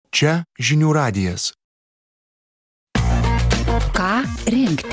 Čia žinių radijas. Ką rinkti?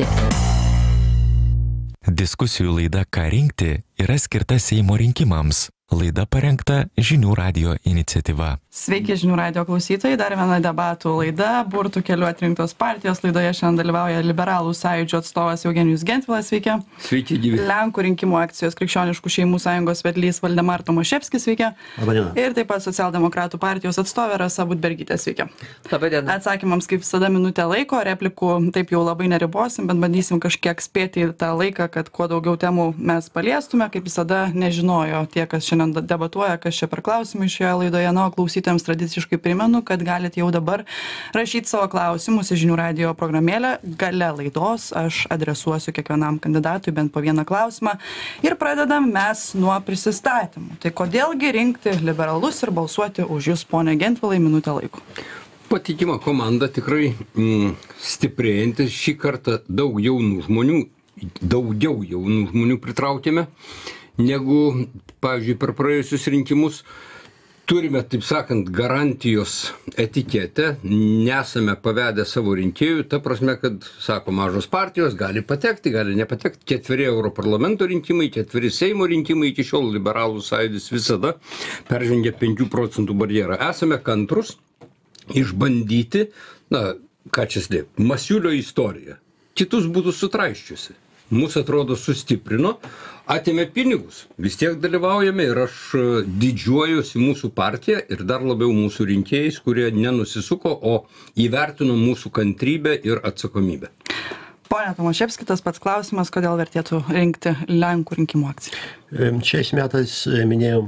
Diskusijų laida Ką rinkti yra skirta Seimo rinkimams. Laida parengta Žinių radijo iniciatyva. Sveiki žinių radijo klausytojai, dar viena debatų laida, burtų keliu atrinktos partijos. Laidoje šiandien dalyvauja Liberalų sąjūdžio atstovas Eugenijus Gentvilas, sveiki. Sveiki, gyvi. Lenkų rinkimų akcijos Krikščioniškų šeimų sąjungos vedlys Valdemar Tomaševskis, sveiki. Labadiena. Ir taip pat Socialdemokratų partijos atstovė Rasa Budbergytė, sveiki. Labadiena. Atsakymams kaip visada minutė laiko, replikų taip jau labai neribosim, bet bandysim kažkiek spėti į tą laiką, kad kuo daugiau temų mes paliestume. Kaip visada nežinojo tie, kas šiandien debatuoja, kas čia per klausimai šioje laidoje. Na, o klausytojams tradiciškai primenu, kad galite jau dabar rašyti savo klausimus į žinių radijo programėlę. Gale laidos aš adresuosiu kiekvienam kandidatui bent po vieną klausimą. Ir pradedam mes nuo prisistatymų. Tai kodėlgi rinkti liberalus ir balsuoti už jūs, pone Gentvilai, minutę laiko? Patikima komanda, tikrai stiprėjantis. Šį kartą daugiau jaunų žmonių pritraukėme, negu, pavyzdžiui, per praėjusius rinkimus. Turime, taip sakant, garantijos etiketę, nesame pavedę savo rinkėjų, ta prasme, kad, sako, mažos partijos gali patekti, gali nepatekti. 4 Europarlamento rinkimai, 4 Seimo rinkimai, iki šiol Liberalų sąjūdis visada peržengia 5 procentų barjerą. Esame kantrus išbandyti, ką čia slėpti, Masiulio istoriją. Kitus būtų sutraiščiusi. Mūsų atrodo sustiprino, atėmė pinigus. Vis tiek dalyvaujame ir aš didžiuojuosi mūsų partiją ir dar labiau mūsų rinkėjais, kurie nenusisuko, o įvertino mūsų kantrybę ir atsakomybę. Pone Tomaševski, tas pats klausimas, kodėl vertėtų rinkti Lenkų rinkimų akciją? Šiais metais minėjau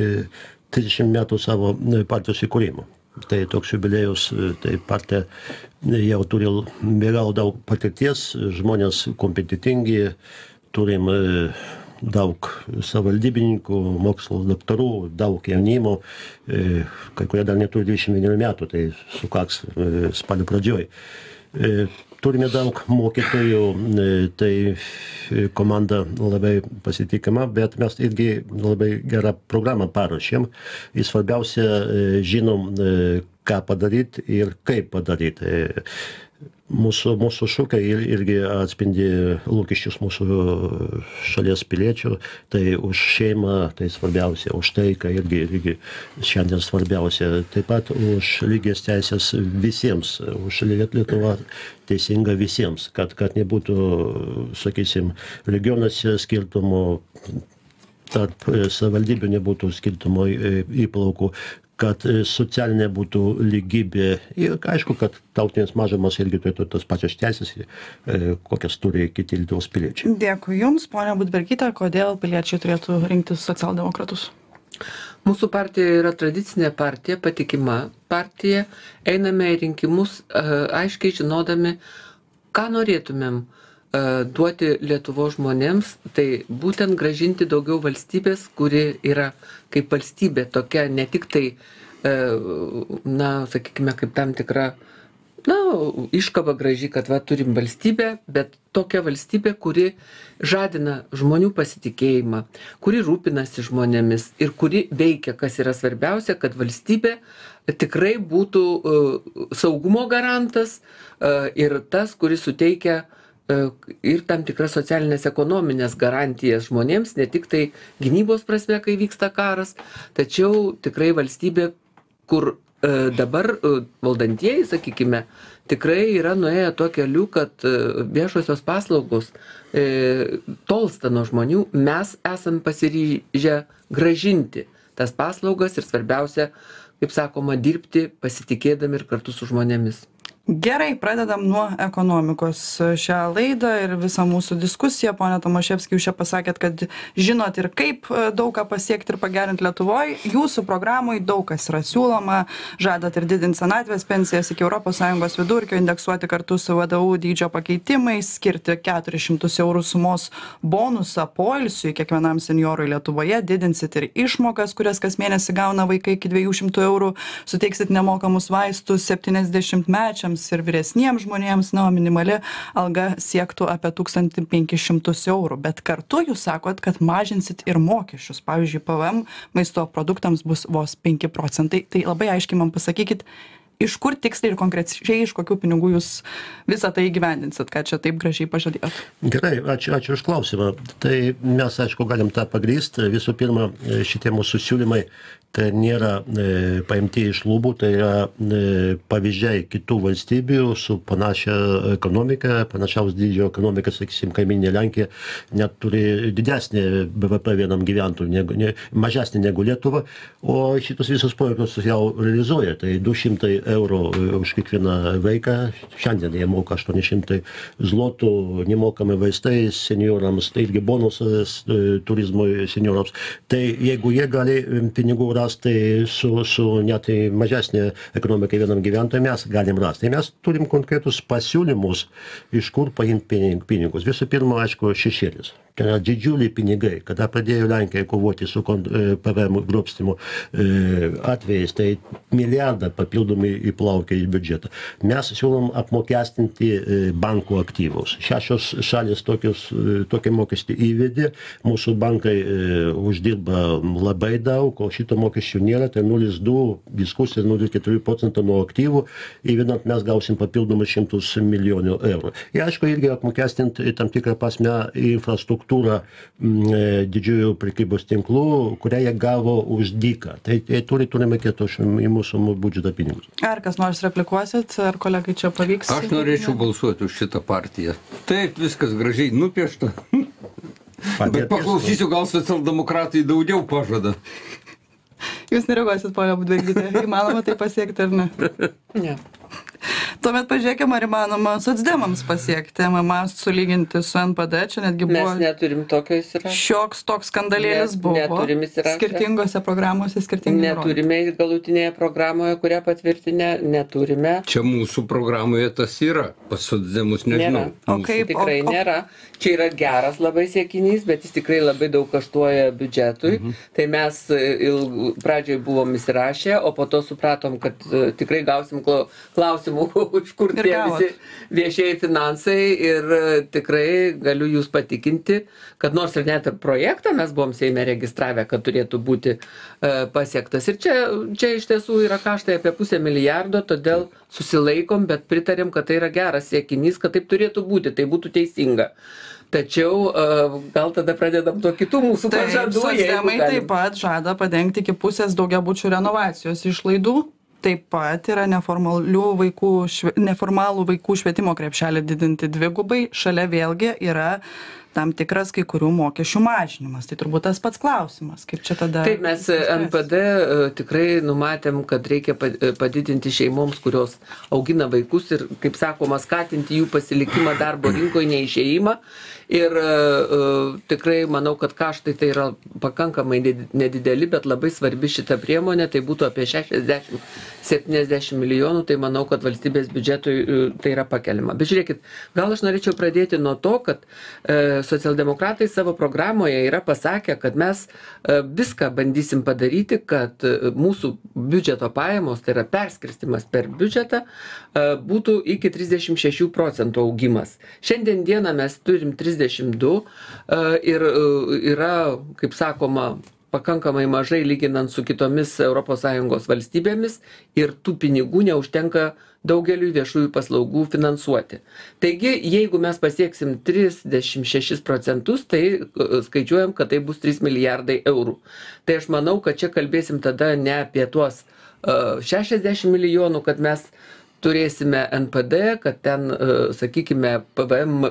30 metų savo partijos įkūrimo. Tai toks jubiliejus, tai partija jau turi vėliau daug patirties, žmonės kompetitingi, turim daug savivaldybininkų, mokslo daktarų, daug jaunimo, kai kurie dar neturi 21 metų, tai sukaks spalio pradžioj. Turime daug mokytojų, tai komanda labai pasitikima, bet mes irgi labai gerą programą paruošėm. Ir svarbiausia, žinom, ką padaryti ir kaip padaryti. Mūsų šūkiai irgi atspindi lūkesčius mūsų šalies piliečių. Tai už šeimą, tai svarbiausia, už taiką irgi šiandien svarbiausia. Taip pat už lygias teisės visiems, už Lietuvą teisinga visiems, kad nebūtų, sakysim, regionuose skirtumų, tarp savivaldybių nebūtų skirtumo įplaukų, kad socialinė būtų lygybė ir aišku, kad tautinės mažumos irgi turėtų tas pačias teisės, kokias turi kiti Lietuvos piliečiai. Dėkui Jums, ponia Budbergyte, kodėl piliečiai turėtų rinktis socialdemokratus? Mūsų partija yra tradicinė partija, patikima partija. Einame į rinkimus aiškiai žinodami, ką norėtumėm duoti Lietuvos žmonėms, tai būtent grąžinti daugiau valstybės, kuri yra kaip valstybė tokia, ne tik tai, sakykime, kaip tam tikra, iškaba graži, kad turim valstybę, bet tokia valstybė, kuri žadina žmonių pasitikėjimą, kuri rūpinasi žmonėmis ir kuri veikia, kas yra svarbiausia, kad valstybė tikrai būtų saugumo garantas ir tas, kuris suteikia ir tam tikras socialinės ekonominės garantijas žmonėms, ne tik tai gynybos prasme, kai vyksta karas, tačiau tikrai valstybė, kur dabar valdantieji, sakykime, tikrai yra nuėję tuo keliu, kad viešosios paslaugos tolsta nuo žmonių, mes esam pasiryžę grąžinti tas paslaugas ir svarbiausia, kaip sakoma, dirbti pasitikėdami ir kartu su žmonėmis. Gerai, pradedam nuo ekonomikos šią laidą ir visą mūsų diskusiją. Pone Tomaševski, jūs čia pasakėt, kad žinot ir kaip daug ką pasiekti ir pagerinti Lietuvoje. Jūsų programai daug kas yra siūloma. Žadat ir didinti senatvės pensijas iki ES vidurkio, indeksuoti kartu su VDU dydžio pakeitimais, skirti 400 eurų sumos bonusą poilsiui kiekvienam senjorui Lietuvoje, didinsit ir išmokas, kurias kas mėnesį gauna vaikai iki 200 eurų, suteiksit nemokamus vaistus 70-mečiams ir vyresniems žmonėms, o minimali alga siektų apie 1500 eurų. Bet kartu jūs sakot, kad mažinsit ir mokesčius. Pavyzdžiui, PVM maisto produktams bus vos 5 procentai. Tai labai aiškiai man pasakykit, Iš kur tiksliai ir konkrečiai, iš kokių pinigų jūs visą tai įgyvendinsit, ką čia taip gražiai pažadėjot? Gerai, ačiū už klausimą. Tai mes, aišku, galim tą pagrįsti. Visų pirma, šitie mūsų siūlymai tai nėra paimti iš lubų, tai yra pavyzdžiai kitų valstybių su panašia ekonomika, panašaus dydžio ekonomika, sakysim, kaiminė Lenkija net turi didesnį BVP vienam gyventojui, mažesnį negu Lietuva, o šitus visus projektus jau realizuoja. Tai 200 eurų už kiekvieną vaiką, šiandien jie moka 800 zlotų, nemokami vaistai seniorams, tai irgi bonusas turizmui seniorams. Tai jeigu jie gali pinigų rasti, tai su net mažesnė ekonomika vienam gyventojui mes galim rasti. Tai mes turim konkretus pasiūlymus, iš kur paimti pinigus. Visų pirma, aišku, šešėlis. Tai yra didžiuliai pinigai. Kada pradėjo Lenkija kovoti su PVM grobstymu atvejais, tai milijardą papildomai įplaukia į biudžetą. Mes siūlom apmokestinti bankų aktyvus. 6 šalis tokį mokestį įvedė. Mūsų bankai uždirba labai daug, o šito mokesčių nėra. Tai 0,2 diskusija 0,4% nuo aktyvų. Įvedant mes gausim papildomai 100 milijonų eurų. Ir aišku, irgi apmokestinti tam tikrą prasme infrastruktūrą didžiųjų prekybos tinklų, kurią jie gavo už dyką. Tai turi mokėti į mūsų biudžeto pinigus. Ar kas nors replikuosit, ar kolegai čia pavyks? Aš norėčiau balsuoti už šitą partiją. Taip, viskas gražiai nupiešta. Bet paklausysiu, gal socialdemokratai daugiau pažada. Jūs nereaguosit, ponia Budbergyte, įmanoma tai pasiekti ar ne? Ne. Tuomet pažiūrėkime, ar įmanoma socdemams pasiekti MMA sulyginti su NPD, čia netgi buvo... Mes neturim tokio įsirašę. Šioks toks skandalėlis buvo. Neturim įsirašę. Skirtingose programuose skirtingai. Neturime galutinėje programoje, kurią patvirtinę, neturime. Čia mūsų programoje tas yra, pas socdemus nežinau. O kaip? Tikrai nėra. Čia yra geras labai siekinys, bet jis tikrai labai daug kaštuoja biudžetui. Tai mes pradžioj buvom įsirašę, o po to supratom, kad tikrai gausim klausimų, iš kur tie visi viešieji finansai, ir tikrai galiu jūs patikinti, kad nors ir net projektą mes buvom Seime registravę, kad turėtų būti pasiektas. Ir čia iš tiesų yra kaštai apie 500 milijardo, todėl susilaikom, bet pritarėm, kad tai yra geras siekinys, kad taip turėtų būti, tai būtų teisinga. Tačiau gal tada pradedam to kitų mūsų pažadų. Socdemai taip pat žada padengti iki pusės daugiabučių renovacijos išlaidų. Taip pat yra neformalų vaikų švietimo krepšelį didinti dvigubai. Šalia vėlgi yra tam tikras kai kurių mokesčių mažinimas. Tai turbūt tas pats klausimas, kaip čia tada... Taip, mes NPD tikrai numatėm, kad reikia padidinti šeimoms, kurios augina vaikus ir, kaip sakoma, skatinti jų pasilikimą darbo rinkoje, neišėjimą. Ir tikrai manau, kad kaštai tai yra pakankamai nedideli, bet labai svarbi šita priemonė, tai būtų apie 60-70 milijonų, tai manau, kad valstybės biudžetui tai yra pakeliama. Bet žiūrėkit, gal aš norėčiau pradėti nuo to, kad socialdemokratai savo programoje yra pasakę, kad mes viską bandysim padaryti, kad mūsų biudžeto pajamos, tai yra perskirstimas per biudžetą, būtų iki 36% augimas. Šiandien dieną mes turim 32 ir yra, kaip sakoma, pakankamai mažai lyginant su kitomis ES valstybėmis ir tų pinigų neužtenka daugeliu viešųjų paslaugų finansuoti. Taigi, jeigu mes pasieksim 36%, tai skaičiuojam, kad tai bus 3 milijardai eurų. Tai aš manau, kad čia kalbėsim tada ne apie tuos 60 milijonų, kad mes turėsime NPD, kad ten, sakykime, PVM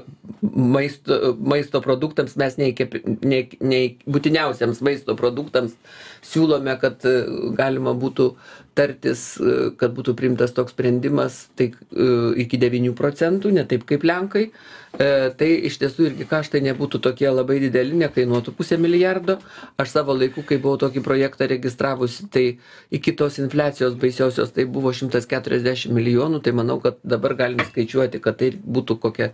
maisto produktams mes nei būtiniausiams maisto produktams siūlome, kad galima būtų tartis, kad būtų priimtas toks sprendimas tai iki 9%, ne taip kaip Lenkai. Tai iš tiesų irgi kaštai nebūtų tokie labai dideli, nekainuotų 500 milijardo. Aš savo laiku, kai buvau tokį projektą registravusi, tai iki tos infliacijos baisiosios tai buvo 140 milijonų, tai manau, kad dabar galim skaičiuoti, kad tai būtų kokie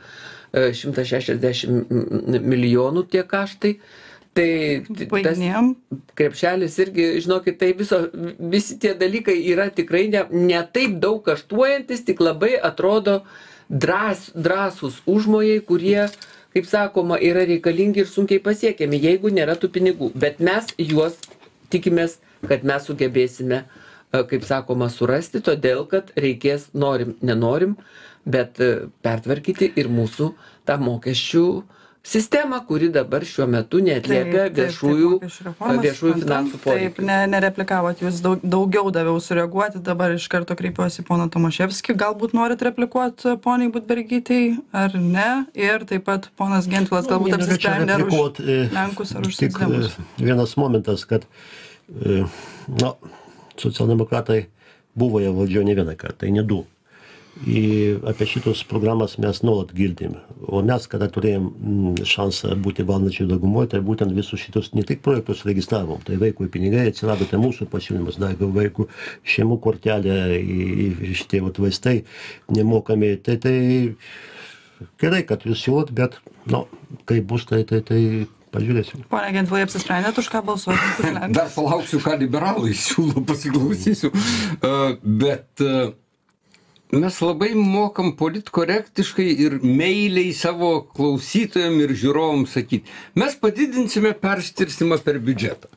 160 milijonų tie kaštai. Tai tas krepšelis irgi, žinokit, tai visi tie dalykai yra tikrai ne taip daug kaštuojantis, tik labai atrodo drąsūs užmojai, kurie, kaip sakoma, yra reikalingi ir sunkiai pasiekiami, jeigu nėra tų pinigų. Bet mes juos tikimės, kad mes sugebėsime kaip sakoma, surasti, todėl kad reikės, norim, nenorim, bet pertvarkyti ir mūsų tą mokesčių sistemą, kuri dabar šiuo metu neatliepia viešųjų finansų poreikių. Taip, nereplikavot, jūs daugiau daviau sureaguoti, dabar iš karto kreipiuosi poną Tomaševskį, galbūt norit replikuoti poniai Budbergytei, ar ne, ir taip pat ponas Gentvilas galbūt apsisprendė už Lenkus ar už socdemus. Vienas momentas, kad socialdemokratai buvo jau valdžioje ne vieną kartą, tai ne du. Ir apie šitos programas mes nuolat girdim. O mes, kada turėjom šansą būti valdančiai daugumoje, tai būtent visus šitos ne tik projektus registravom. Tai vaikų pinigai atsirado, tai mūsų pasiūlymas, dar vaikų šeimų kortelė ir šitie vaistai nemokami. Tai gerai, kad jūs siūlot, bet, kaip bus, tai pažiūrėsim. Pone Gentvilai, apsisprendėt, už ką balsuoti? Dar palauksiu, ką liberalai siūlo, pasiklausysiu. Bet mes labai mokam politkorektiškai ir meiliai savo klausytojam ir žiūrovam sakyti. Mes padidinsime perskirstimą per biudžetą.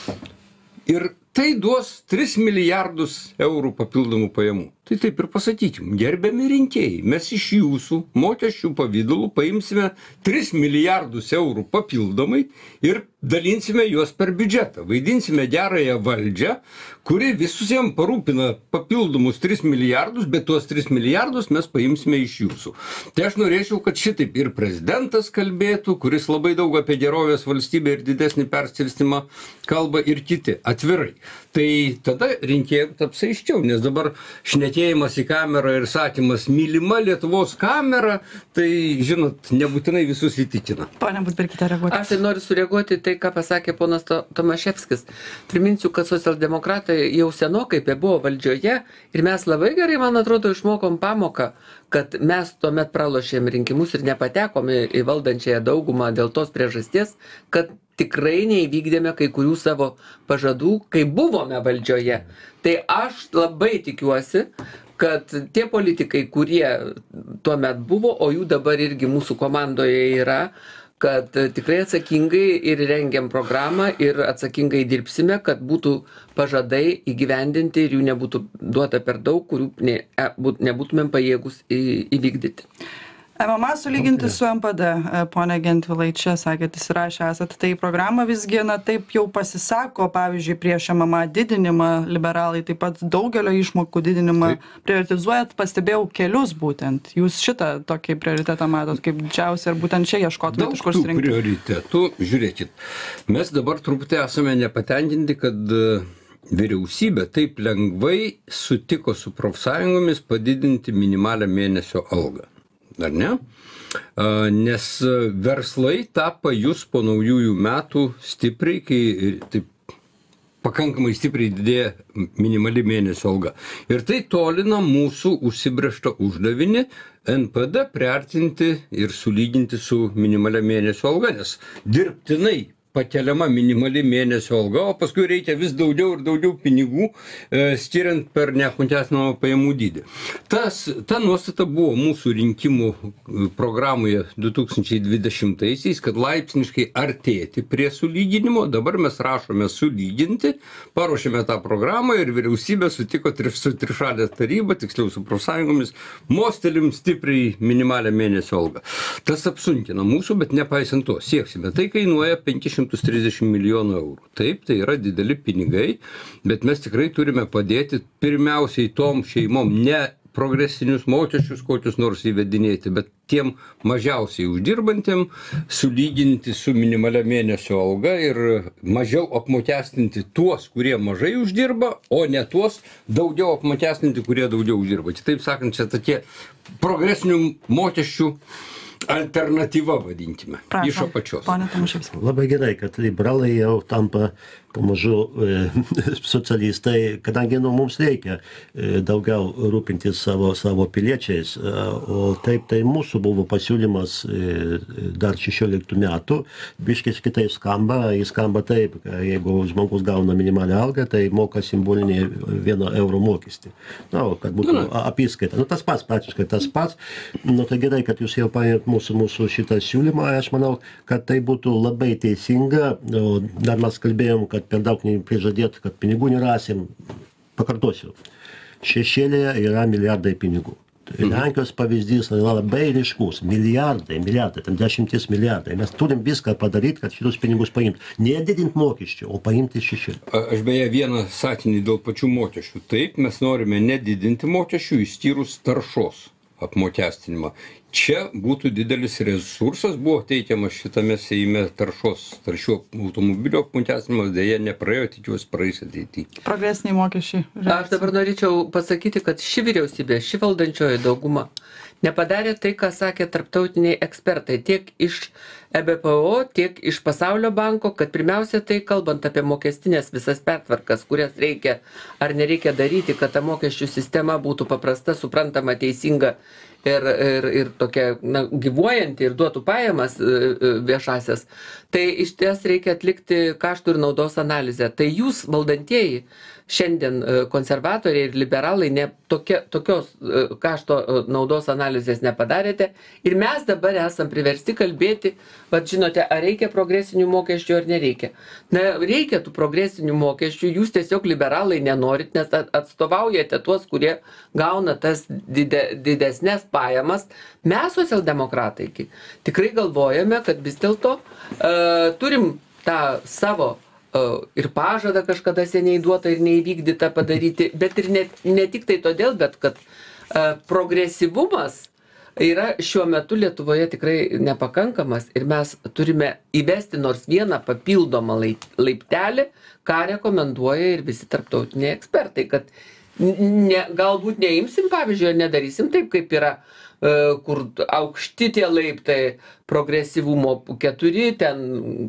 Ir tai duos 3 milijardus eurų papildomų pajamų. Tai taip ir pasakykim, gerbiami rinkėjai, mes iš jūsų mokesčių pavydalų paimsime 3 milijardus eurų papildomai ir dalinsime juos per biudžetą. Vaidinsime gerąją valdžią, kuri visusiems parūpina papildomus 3 milijardus, bet tuos 3 milijardus mes paimsime iš jūsų. Tai aš norėčiau, kad šitaip ir prezidentas kalbėtų, kuris labai daug apie gerovės valstybę ir didesnį perskirstimą kalba, ir kiti atvirai. Tai tada rinkėjams taps aiškiau, nes dabar šnekėjimas į kamerą ir sakymas mylima Lietuvos kamera, tai, žinot, nebūtinai visus įtikina. Pone Budbergyte, reaguoti. Aš tai noriu sureaguoti tai, ką pasakė ponas Tomaševskis. Priminsiu, kad socialdemokratai jau senokai buvo valdžioje ir mes labai gerai, man atrodo, išmokom pamoką, kad mes tuomet pralošėm rinkimus ir nepatekome į valdančiąją daugumą dėl tos priežasties, kad tikrai neįvykdėme kai kurių savo pažadų, kai buvome valdžioje. Tai aš labai tikiuosi, kad tie politikai, kurie tuomet buvo, o jų dabar irgi mūsų komandoje yra, kad tikrai atsakingai ir rengiam programą ir atsakingai dirbsime, kad būtų pažadai įgyvendinti ir jų nebūtų duota per daug, kurių nebūtumėm pajėgus įvykdyti. MMA sulyginti su MPD, pone Gentvilai, čia sakėt, įsirašę esat, tai programą visgi, taip jau pasisako, pavyzdžiui, prieš MMA didinimą, liberalai taip pat daugelio išmokų didinimą prioritizuojat, pastebėjau kelius būtent. Jūs šitą tokį prioritetą matot kaip didžiausią ir būtent čia ieškotumėt iš kur surinkti. Daug tų prioritetų, žiūrėkit, mes dabar truputį esame nepatenkinti, kad vyriausybė taip lengvai sutiko su profsąjungomis padidinti minimalią mėnesio algą. Ar ne? Nes verslai tą pajus po naujųjų metų stipriai, kai taip pakankamai stipriai didėja minimali mėnesio alga. Ir tai tolina mūsų užsibrėžtą uždavinį NPD priartinti ir sulyginti su minimalia mėnesio alga, nes dirbtinai pakeliama minimali mėnesio alga, o paskui reikia vis daugiau ir daugiau pinigų skiriant per neapmokestinamą pajamų dydį. Ta nuostata buvo mūsų rinkimų programoje 2020-aisiais, kad laipsniškai artėti prie sulyginimo. Dabar mes rašome sulyginti, paruošėme tą programą ir vyriausybė sutiko su trišalė taryba, tiksliau su profsąjungomis, mostelim stipriai minimalią mėnesio algą. Tas apsunkina mūsų, bet nepaisant to, sieksime. Tai kainuoja 530 milijonų eurų. Taip, tai yra dideli pinigai, bet mes tikrai turime padėti pirmiausiai tom šeimom, ne progresinius mokesčius kokius nors įvedinėti, bet tiem mažiausiai uždirbantiem sulyginti su minimalia mėnesio alga ir mažiau apmokestinti tuos, kurie mažai uždirba, o ne tuos daugiau apmokestinti, kurie daugiau uždirba. Kitaip sakant, čia tokie progresinių mokesčių alternatyva, vadinkime, iš apačios. Labai gerai, kad liberalai jau tampa pamažu socialistai, kadangi mums reikia daugiau rūpintis savo piliečiais, o taip tai mūsų buvo pasiūlymas dar 16 metų, biškis kitaip skamba, jis skamba taip, jeigu žmogus gauna minimalią algą, tai moka simbolinį 1 euro mokestį. Kad būtų apyskaita. Tas pats, praktiškai tas pats. Tai gerai, kad jūs jau paėmėt mūsų šitą siūlymą, aš manau, kad tai būtų labai teisinga. Dar mes kalbėjom, kad per daug neprižadėt, kad pinigų nerasim. pakartosiu, šešėlėje yra milijardai pinigų. Lenkijos pavyzdys yra labai ryškus. Milijardai, ten 10 milijardai. Mes turim viską padaryti, kad šitus pinigus paimti. Nedidinti mokesčių, o paimti šešėlį. Aš beje vieną sakinį dėl pačių mokesčių. Taip, mes norime nedidinti mokesčių, išskyrus taršos apmokestinimą. Čia būtų didelis resursas, buvo teikiamas šitame Seime taršių automobilio apmokestinimas, dėja nepraėjo, tikiuosi praeis ateityje. Progresiniai mokesčiai. Aš dabar norėčiau pasakyti, kad ši vyriausybė, ši valdančioji dauguma nepadarė tai, ką sakė tarptautiniai ekspertai, tiek iš EBPO, tiek iš Pasaulio banko, kad pirmiausia tai, kalbant apie mokestinės visas pertvarkas, kurias reikia ar nereikia daryti, kad ta mokesčių sistema būtų paprasta, suprantama, teisinga ir tokia gyvuojanti ir duotų pajamas viešasias, tai iš ties reikia atlikti kaštų ir naudos analizę. Tai jūs, valdantieji, šiandien konservatoriai ir liberalai tokios kašto naudos analizės nepadarėte ir mes dabar esam priversti kalbėti, žinote, ar reikia progresinių mokesčių ar nereikia. Reikia tų progresinių mokesčių, jūs tiesiog liberalai nenorit, nes atstovaujate tuos, kurie gauna tas didesnės pajamas. Mes, socialdemokratai, tikrai galvojame, kad vis dėlto turim tą savo ir pažadą kažkada seniai duotą ir neįvykdytą padaryti, bet ir ne tik tai todėl, bet kad progresyvumas yra šiuo metu Lietuvoje tikrai nepakankamas ir mes turime įvesti nors vieną papildomą laiptelį, ką rekomenduoja ir visi tarptautiniai ekspertai, kad galbūt neimsim, pavyzdžiui, nedarysim taip, kaip yra, kur aukšti tie laiptai progresyvumo 4, ten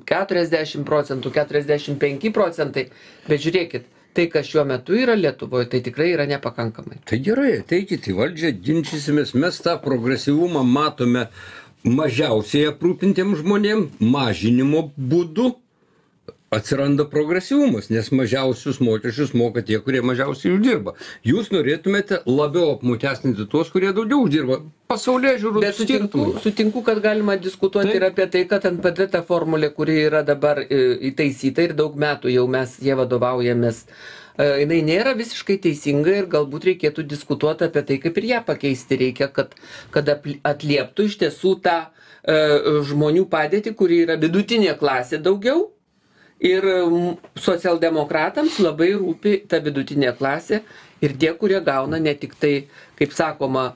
40%, 45%, bet žiūrėkit, tai, kas šiuo metu yra Lietuvoje, tai tikrai yra nepakankamai. Tai gerai, ateikit į valdžią, ginčysimės, mes tą progresyvumą matome mažiausiai aprūpintiems žmonėms, mažinimo būdu atsiranda progresyvumas, nes mažiausius mokesčius moka tie, kurie mažiausiai uždirba. Jūs norėtumėte labiau apmokestinti tuos, kurie daugiau uždirba. Pasaulėžiūrų skirtumai. Sutinku, kad galima diskutuoti ir apie tai, kad NPD ta formulė, kuri yra dabar įtaisyta ir daug metų jau mes jie vadovaujamės, jinai nėra visiškai teisinga ir galbūt reikėtų diskutuoti apie tai, kaip ir ją pakeisti reikia, kad atlieptų iš tiesų tą žmonių padėtį, kuri yra vidutinė klasė daugiau. Ir socialdemokratams labai rūpi ta vidutinė klasė ir tie, kurie gauna ne tik tai, kaip sakoma,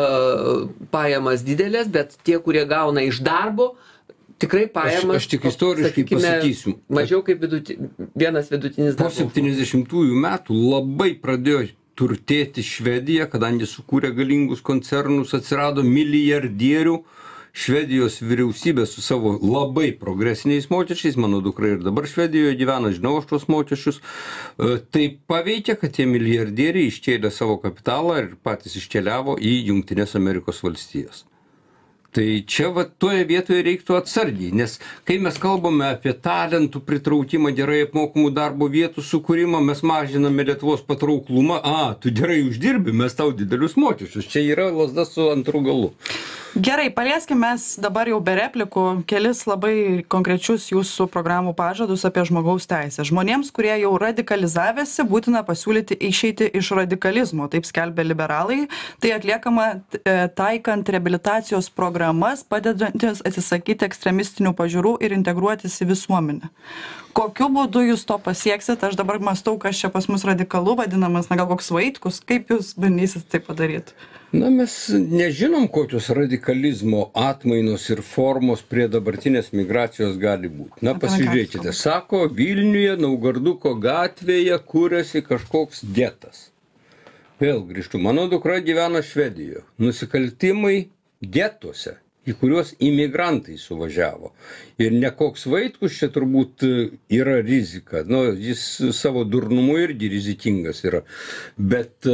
pajamas didelės, bet tie, kurie gauna iš darbo, tikrai pajamas. Aš tik istoriškai pasakysiu. Mažiau kaip vienas vidutinis darbas. Po 70-ųjų metų labai pradėjo turtėti Švedija, kadangi sukūrė galingus koncernus, atsirado milijardierių. Švedijos vyriausybė su savo labai progresiniais mokesčiais, mano dukra ir dabar Švedijoje gyvena, žinau aš tuos mokesčius, tai paveikia, kad tie milijardieriai iškėlė savo kapitalą ir patys iškeliavo į Jungtines Amerikos valstijas. Tai čia toje vietoje reiktų atsargiai, nes kai mes kalbame apie talentų pritraukimą, gerai apmokamų darbo vietų sukūrimą, mes mažiname Lietuvos patrauklumą, tu gerai uždirbi, mes tau didelius mokesčius. Čia yra lazda su antru galu. Gerai, palieskime mes dabar jau be replikų kelis labai konkrečius jūsų programų pažadus apie žmogaus teisę. Žmonėms, kurie jau radikalizavėsi, būtina pasiūlyti išeiti iš radikalizmo, taip skelbia liberalai. Tai atliekama taikant reabilitacijos programas, padedantis atsisakyti ekstremistinių pažiūrų ir integruotis į visuomenę. Kokiu būdu jūs to pasieksit? Aš dabar mąstau, kas čia pas mus radikalu vadinamas, gal koks Vaitkus, kaip jūs bandysit tai padaryti? Mes nežinom, kokios radikalizmo atmainos ir formos prie dabartinės migracijos gali būti. Pasižiūrėkite, sako, Vilniuje, Naugarduko gatvėje kūrėsi kažkoks getas. Vėl grįžtu, mano dukra gyvena Švedijoje. Nusikaltimai getuose, į kuriuos imigrantai suvažiavo. Ir ne koks Vaitkus čia turbūt yra rizika. Jis savo durnumu irgi rizikingas yra. Bet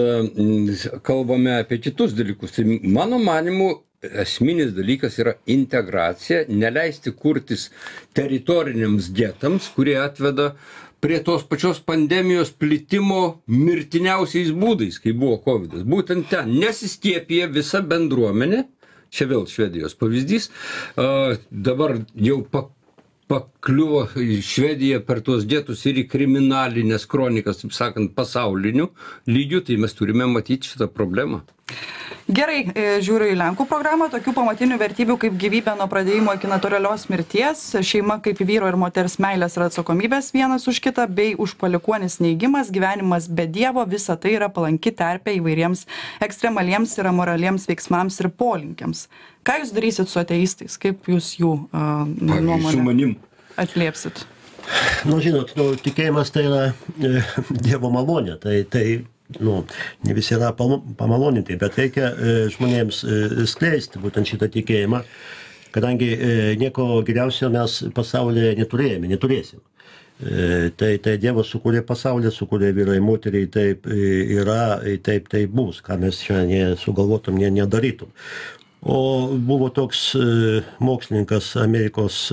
kalbame apie kitus dalykus. Tai mano manimu, esminis dalykas yra integracija, neleisti kurtis teritoriniams getams, kurie atveda prie tos pačios pandemijos plitimo mirtiniausiais būdais, kai buvo COVID. Būtent ten nesiskiepija visa bendruomenė. Čia vėl Švedijos pavyzdys. Dabar jau pakliuvo į Švediją per tuos dėtus ir į kriminalinės kronikas, taip sakant, pasauliniu lygiu, tai mes turime matyti šitą problemą. Gerai, žiūriu į Lenkų programą, tokių pamatinių vertybių kaip gyvybė nuo pradėjimo iki natūralios mirties, šeima kaip vyro ir moters meilės ir atsakomybės vienas už kitą, bei užpalikuonis neigimas, gyvenimas be Dievo, visa tai yra palanki terpė įvairiems ekstremaliems ir amoraliems veiksmams ir polinkiams. Ką jūs darysit su ateistais? Kaip jūs jų nuomonę atliepsit? Žinot, tikėjimas tai yra Dievo malonė, tai ne visi yra pamaloninti, bet reikia žmonėms skleisti būtent šitą tikėjimą, kadangi nieko geriausio mes pasaulyje neturėsim. Tai Dievas sukūrė pasaulį, sukūrė vyrai, moteriai, taip yra, taip bus, ką mes šiandien sugalvotum, nedarytum. O buvo toks mokslininkas Amerikos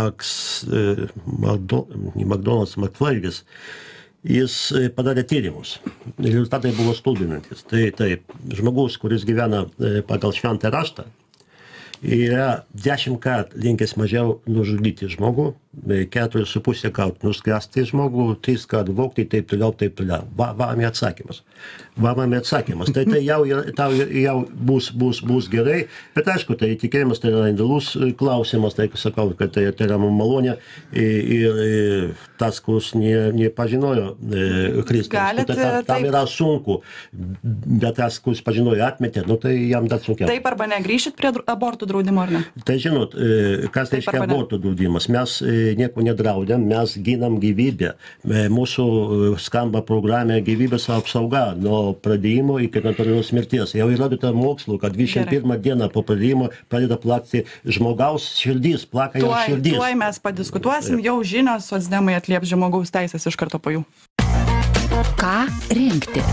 McDonald's McFlurgis. Jis padarė tyrimus. Rezultatai buvo stulbinantis. Tai žmogus, kuris gyvena pagal šventą raštą, yra 10 kartų linkęs mažiau nužudyti žmogų, 4,5 kartų nuskriausti žmogų, 3 kartų vogti, taip toliau. Vami atsakymas. Tai jau bus gerai, bet aišku, tai tikėjimas tai yra indalus klausimas, tai sakau, kad tai yra malonė ir tas, kuris nepažinojo Kristaus, tam yra sunku, bet tas, kuris pažinojo atmetė, tai jam dar sunkiau. Taip arba negrįšit prie abortų draudimo, ar ne? Tai žinot, kas reiškia abortų draudimas? Mes nieko nedraudėm, mes ginam gyvybę. Mūsų skamba programė gyvybės apsauga nuo pradėjimo iki natūralios mirties. Jau įrodyta mokslu, kad 21 dieną po pradėjimo pradeda plakti žmogaus širdys, plaka jo širdys. Tuoj mes padiskutuosim, jau žinios, socdemai atlieps žmogaus teisės iš karto po jų. Ką rinkti?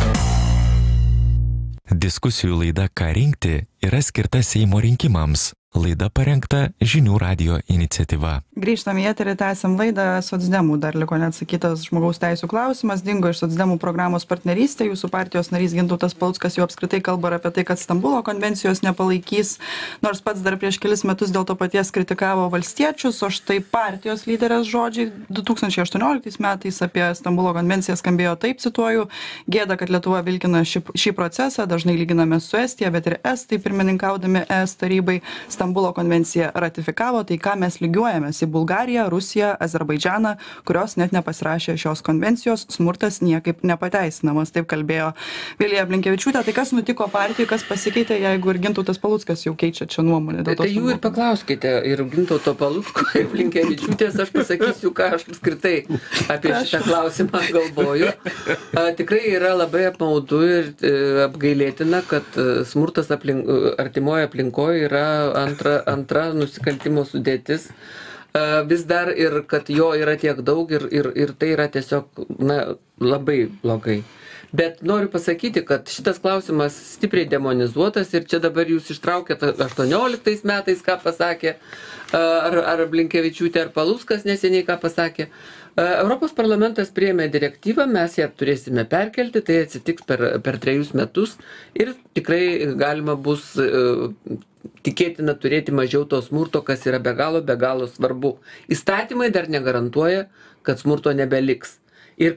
Diskusijų laida Ką rinkti yra skirta Seimo rinkimams. Laida parengta Žinių radijo iniciatyva. Grįžtam į eterį, tęsiam laidą. Socdemų dar liko neatsakytas žmogaus teisų klausimas. Dingo iš Socdemų programos partnerystė. Jūsų partijos narys Gintautas Paluckas jau apskritai kalba apie tai, kad Stambulo konvencijos nepalaikys, nors pats dar prieš kelis metus dėl to paties kritikavo valstiečius, o štai partijos lyderės žodžiai 2018 metais apie Stambulo konvenciją skambėjo taip, cituoju: gėda, kad Lietuva vilkina šį procesą, dažnai lyginame su Estija, bet ir estai pirmininkaudami ES tarybai Stambulo konvenciją ratifikavo, tai ką mes lygiuojamės į Bulgariją, Rusiją, Azerbaidžaną, kurios net nepasirašė šios konvencijos, smurtas niekaip nepateisinamas. Taip kalbėjo Vilija Blinkevičiūtė. Tai kas nutiko partijai, kas pasikeitė, jeigu ir Gintautas Paluckas jau keičia čia nuomonę? Tai jų ir paklauskite, ir Gintauto Palucko, ir Blinkevičiūtės, aš pasakysiu, ką aš apskritai apie šitą klausimą galvoju. Tikrai yra labai apmaudu ir apgailėtina, kad smurtas artimoje aplinkoje yra antra nusikaltimo sudėtis vis dar, ir kad jo yra tiek daug ir tai yra tiesiog labai blogai. Bet noriu pasakyti, kad šitas klausimas stipriai demonizuotas ir čia dabar jūs ištraukėte 18 metais, ką pasakė ar Blinkevičiūtė, ar Paluckas neseniai ką pasakė. Europos parlamentas priėmė direktyvą, mes ją turėsime perkelti, tai atsitiks per 3 metus ir tikrai galima bus tikėtina turėti mažiau to smurto, kas yra be galo svarbu. Įstatymai dar negarantuoja, kad smurto nebeliks. Ir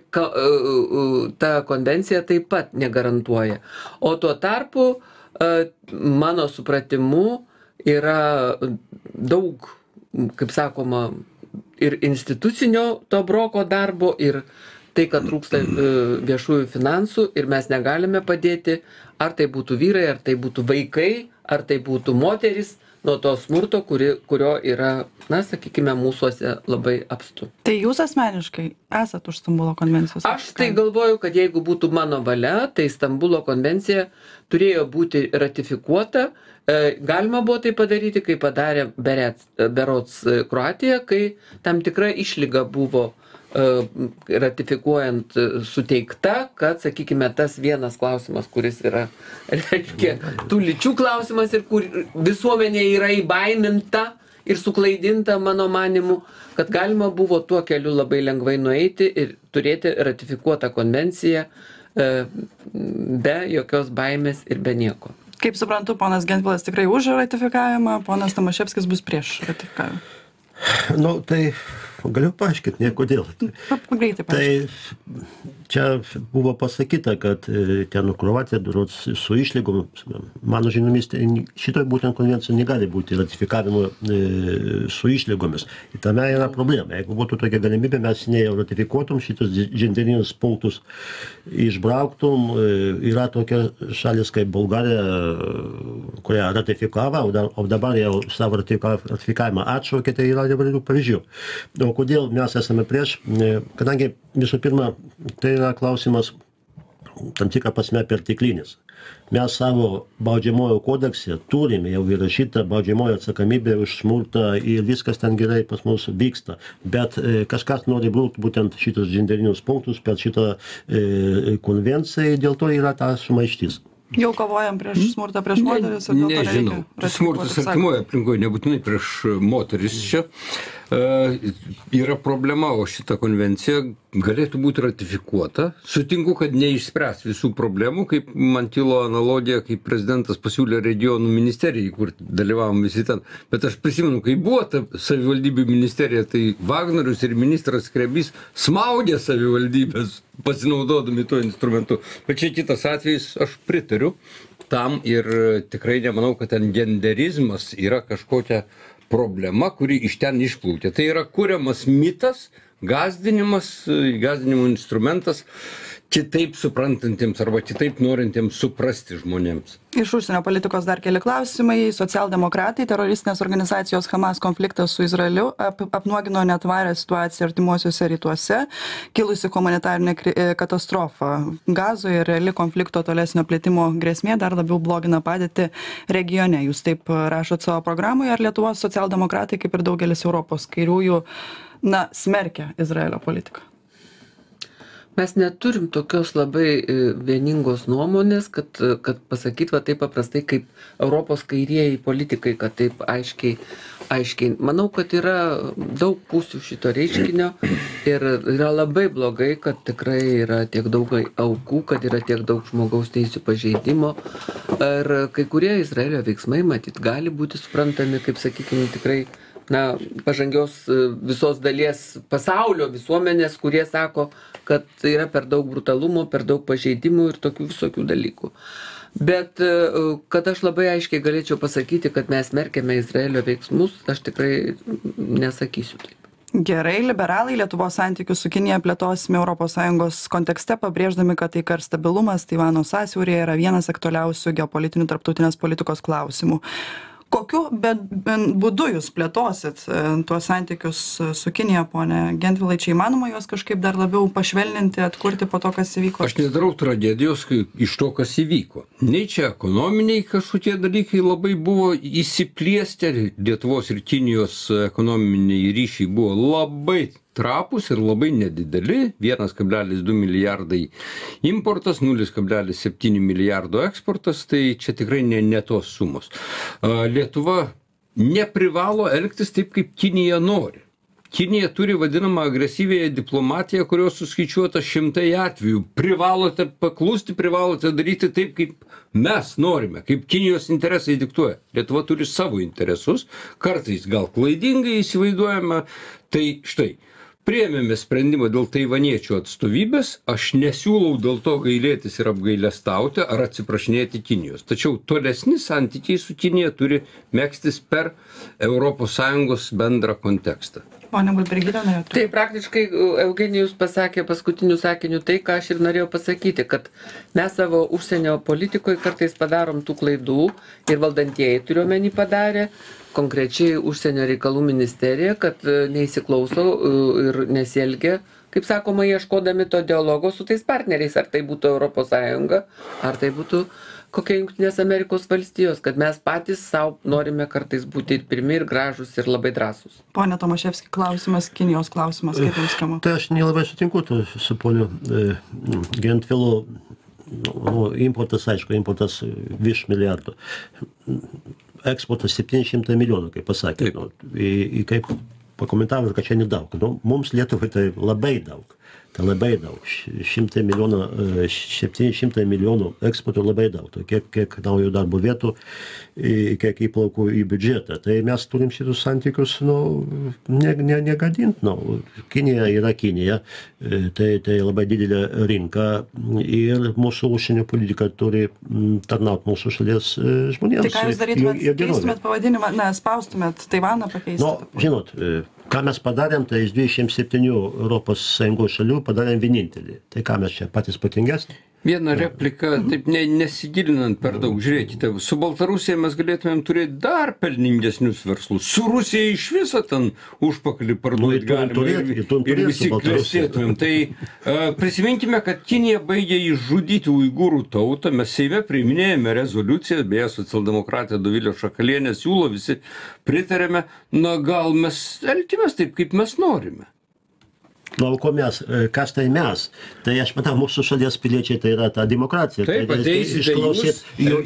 ta konvencija taip pat negarantuoja. O tuo tarpu, mano supratimu, yra daug, kaip sakoma, ir institucinio to broko darbo, ir tai, kad trūksta viešųjų finansų ir mes negalime padėti, ar tai būtų vyrai, ar tai būtų vaikai, ar tai būtų moteris, nuo to smurto, kurio yra, sakykime, mūsuose labai apstu. Tai jūs asmeniškai esat už Stambulo konvencijos? Aš tai galvoju, kad jeigu būtų mano valia, tai Stambulo konvencija turėjo būti ratifikuota. Galima buvo tai padaryti, kai padarė berods Kroatija, kai tam tikra išlyga buvo ratifikuojant suteikta, kad, sakykime, tas vienas klausimas, kuris yra, reiškia, tų lyčių klausimas ir kur visuomenė yra įbaiminta ir suklaidinta, mano manimu, kad galima buvo tuo keliu labai lengvai nueiti ir turėti ratifikuotą konvenciją be jokios baimės ir be nieko. Kaip suprantu, ponas Gentvilas tikrai už ratifikavimą, ponas Tomaševskis bus prieš ratifikavimą. Nu, tai galiu paaiškinti, kodėl. Greitai Tai čia buvo pasakyta, kad ten Kroatija durots su išlygom, mano žiniomis, šitoj būtent konvencija negali būti ratifikavimo su išlygomis. Ir tame yra problema. Jeigu būtų tokia galimybė, mes jau ratifikuotum šitus genderinius punktus, išbrauktum. Yra tokia šalis kaip Bulgarija, kurie ratifikavo, o dabar jau savo ratifikavimą atšaukė, tai yra įvairių pavyzdžių. O kodėl mes esame prieš? Kadangi visų pirma, tai yra klausimas tam tikrą prasme perteklinis. Mes savo baudžiamojo kodekse turime jau įrašytą baudžiamojo atsakomybę už smurtą ir viskas ten gerai pas mus vyksta. Bet kažkas nori brūkti būtent šitus genderinius punktus per šitą konvenciją, dėl to yra ta sumaištis. Jau kovojam prieš smurtą prieš moteris ir dėl to Nežinau, smurtas artimoje aplinkoje, nebūtinai prieš moteris čia yra problema, o šita konvencija galėtų būti ratifikuota. Sutinku, kad neišspręs visų problemų, kaip man kilo analogija, kaip prezidentas pasiūlė regionų ministerijai, kur dalyvavom visi ten. Bet aš prisimenu, kai buvo ta savivaldybių ministerija, tai Vagnorius ir ministras Skrebys smaugė savivaldybės, pasinaudodami tuo instrumentu. Bet čia kitas atvejis, aš pritariu tam ir tikrai nemanau, kad ten genderizmas yra kažkokia problema, kuri iš ten išplūtė. Tai yra kuriamas mitas, gąsdinimo instrumentas kitaip suprantantiems arba kitaip norintiems suprasti žmonėms. Iš užsienio politikos dar keli klausimai. Socialdemokratai, teroristinės organizacijos Hamas konfliktas su Izraeliu apnuogino netvarę situaciją artimuosiuose rytuose, kilusi humanitarinė katastrofa Gazoje ir reali konflikto tolesnio plėtimo grėsmė dar labiau blogina padėtį regione. Jūs taip rašot savo programoje, ar Lietuvos socialdemokratai, kaip ir daugelis Europos kairiųjų, smerkia Izraelio politiką? Mes neturim tokios labai vieningos nuomonės, kad pasakyt va taip paprastai kaip Europos kairieji politikai, kad taip aiškiai. Manau, kad yra daug pusių šito reiškinio ir yra labai blogai, kad tikrai yra tiek daug aukų, kad yra tiek daug žmogaus teisių pažeidimo. Ir kai kurie Izraelio veiksmai, matyt, gali būti suprantami, kaip sakykime, tikrai pažangios visos dalies pasaulio visuomenės, kurie sako, kad yra per daug brutalumo, per daug pažeidimų ir tokių visokių dalykų. Bet kad aš labai aiškiai galėčiau pasakyti, kad mes smerkiame Izraelio veiksmus, aš tikrai nesakysiu taip. Gerai, liberalai Lietuvos santykius su Kinija plėtosime ES kontekste, pabrėždami, kad taika ir stabilumas Taivano sąsiauryje yra vienas aktualiausių geopolitinių tarptautinės politikos klausimų. Kokiu būdu jūs plėtosit tuos santykius su Kinija, ponė Gentvilai, čia įmanoma juos kažkaip dar labiau pašvelninti, atkurti po to, kas įvyko? Aš nedarau tragedijos iš to, kas įvyko. Nei čia ekonominiai kažkokie dalykai labai buvo įsipliesti, Lietuvos ir Kinijos ekonominiai ryšiai buvo labai trapus ir labai nedideli, 1,2 milijardai importas, 0,7 milijardo eksportas, tai čia tikrai ne tos sumos. Lietuva neprivalo elgtis taip, kaip Kinija nori. Kinija turi vadinamą agresyvėją diplomatiją, kurios suskaičiuota 100 atvejų. Privalote paklusti, privalote daryti taip, kaip mes norime, kaip Kinijos interesai diktuoja. Lietuva turi savo interesus, kartais gal klaidingai įsivaizduojame, tai štai. Priėmėme sprendimą dėl taivaniečių atstovybės, aš nesiūlau dėl to gailėtis ir apgailestauti ar atsiprašinėti Kinijos. Tačiau tolesni santykiai su Kinija turi megztis per ES bendrą kontekstą. Pone Budbergyte, norėtų? Tai praktiškai Eugenijus pasakė paskutiniu sakiniu tai, ką aš ir norėjau pasakyti, kad mes savo užsienio politikoje kartais padarom tų klaidų ir valdantieji turiuomenį padarė, konkrečiai užsienio reikalų ministerija, kad neįsiklauso ir nesielgia, kaip sakoma, ieškodami to dialogo su tais partneriais, ar tai būtų ES, ar tai būtų kokia Jungtinės Amerikos valstijos, kad mes patys savo norime kartais būti ir pirmi, ir gražus, ir labai drąsūs. Pone Tomaševski, klausimas, Kinijos klausimas, kaip jums skamba? Tai aš nelabai sutinku su poniu Gentvilu. Importas, aišku, importas virš milijardų. Eksportas 700 milijonų, kaip pasakė. Kaip pakomentavo, kad čia nedaug. Mums Lietuvai tai labai daug. Tai labai daug. 700 milijonų eksporto labai daug. Tai kiek naujo darbo vietų, kiek įplaukų į biudžetą. Tai mes turim šitus santykius, negadint. Kinija yra Kinija. Tai labai didelė rinka ir mūsų užsienio politika turi tarnauti mūsų šalies žmonėms. Tai ką jūs darytumėt, keistumėt pavadinimą, spaustumėt Taivaną pakeisti? Žinot, ką mes padarėm, tai iš 27 Europos Sąjungos šalių padarėm vienintelį. Tai ką mes čia patys patingesni? Vieną repliką, taip nesigilinant per daug, žiūrėkite, su Baltarusija mes galėtumėm turėti dar pelningesnius verslus. Su Rusija iš viso ten užpakalį parduoti galima ir visi klestėtumėm. Tai prisiminkime, kad Kinija baigė išžudyti uigūrų tautą, mes Seime priiminėjame rezoliuciją, beje, socialdemokratė Dovilė Šakalienė siūlo, visi pritarėme, gal mes elkimės taip, kaip mes norime. Kas tai mes? Tai aš manau, mūsų šalies piliečiai tai yra ta demokratija. Taip, išklausyt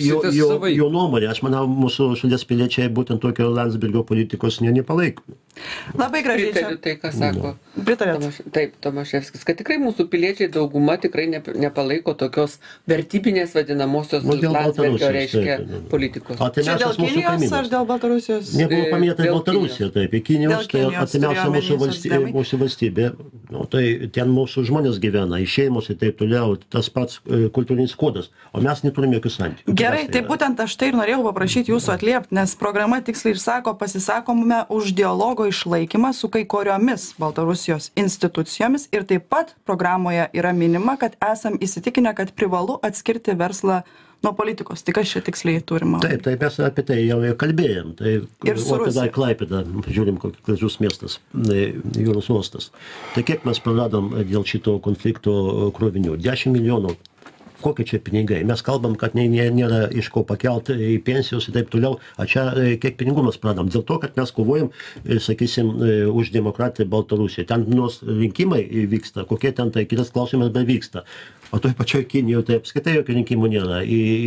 jų nuomonę. Aš manau, mūsų šalies piliečiai būtent tokio Landsbergio politikos nepalaiko. Labai gražiai čia. Tai, ką sako. Pritarėt. Taip, Tomaševskis, kad tikrai mūsų piliečiai dauguma tikrai nepalaiko tokios vertybinės vadinamosios Landsbergio reiškia politikos. Čia dėl Kinijos ar dėl Baltarusijos? Nebuvo paminėta Baltarusija, taip. Kinijos tai atimiausia mūsų valstybė. Tai ten mūsų žmonės gyvena, šeimos ir taip toliau, tas pats kultūrinis kodas, o mes neturim jokių santykių. Gerai, tai būtent aš tai ir norėjau paprašyti jūsų atliepti, nes programa tiksliai ir sako, pasisakome už dialogo išlaikymą su kai kuriomis Baltarusijos institucijomis ir taip pat programoje yra minima, kad esam įsitikinę, kad privalu atskirti verslą nuo politikos. Tai kas čia tiksliai turima? Taip, mes apie tai jau kalbėjom. Ir su Rusija. Klaipėda, žiūrim, kokius gražus miestas, jūros uostas. Tai kiek mes praradom dėl šito konflikto krovinių? 10 milijonų. Kokie čia pinigai? Mes kalbam, kad nėra iš ko pakelti į pensijos ir taip toliau. O čia kiek pinigų mes pradam? Dėl to, kad mes kovojam, sakysim, už demokratiją Baltarusiją. Ten nors rinkimai vyksta, kokie ten tai kitas klausimas bevyksta. O toj pačioj Kinijoje tai apskaitai jokių rinkimų nėra.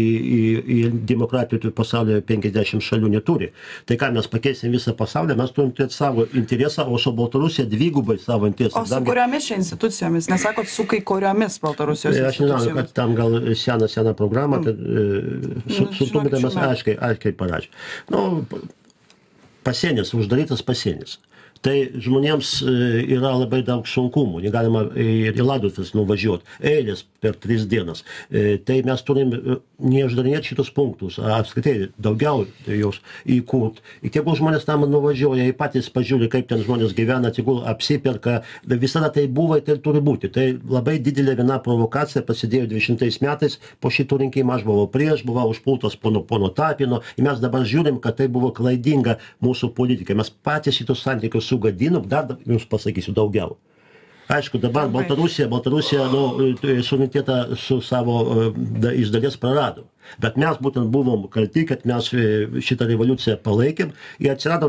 Į demokratijų pasaulio 50 šalių neturi. Tai ką mes pakeisim visą pasaulį, mes turim turėti savo interesą, o su Baltarusija dvigubai savo interesą. O su kuriomis čia institucijomis? Nesakot, su kai kuriomis Baltarusijos institucijomis? Aš nežinau, kad tam gal seną programą, sutumėdamas aiškiai parašė. Pasienis, uždarytas pasienis. Tai žmonėms yra labai daug sunkumų, negalima ir į Laidotuves nuvažiuoti, eilės per 3 dienas. Tai mes turim neuždarinėti šitus punktus, apskritai daugiau jos įkurt. Tegul žmonės tam nuvažiuoja, jie patys pažiūri, kaip ten žmonės gyvena, tegul apsiperka, visada tai buvo, tai turi būti. Tai labai didelė viena provokacija prasidėjo 20 metais, po šitų rinkimų aš buvau prieš, buvau užpultas pono Tapino, ir mes dabar žiūrim, kad tai buvo klaidinga mūsų politika. Mes patys šitus santykius sugadinom, dar jums pasakysiu daugiau. Aišku, dabar Baltarusija suverenitetą su savo iš dalies prarado. Bet mes būtent buvom kalti, kad mes šitą revoliuciją palaikėm ir atsirado